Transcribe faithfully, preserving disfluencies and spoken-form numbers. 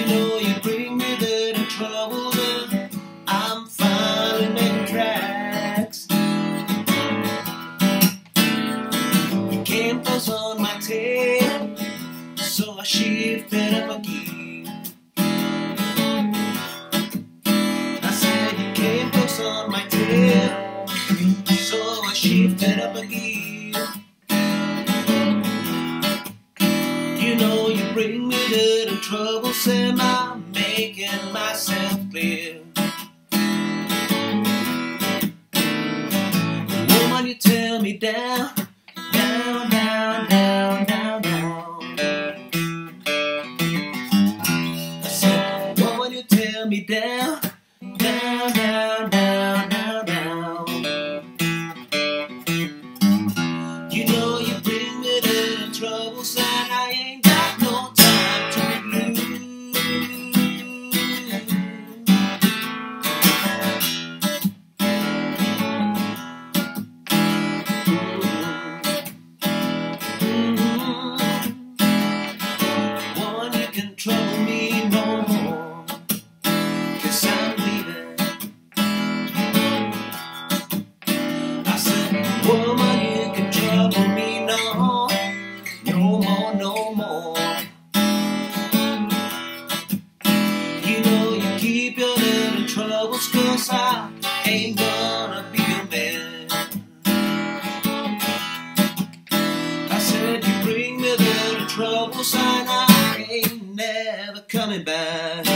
know you bring me little trouble, and I'm finally making tracks. You came close on my tail, so I shifted up a gear. I said you came close on my tail, so I shifted up a gear. You know you bring me little trouble, Sam, I'm making myself clear. Woman, you tell me down, down, down, down, down, down. I said, woman, you tell me down, down, down, down, down, down. You know you bring me little trouble, Sam, I ain't got no time to be blue. Woman, you can trouble me no more, 'cause I'm leaving. I said, woman, you can trouble me no, no more, no more. You know you keep your little troubles, 'cause I ain't gonna be your man. I said you bring me little troubles, and I ain't never coming back.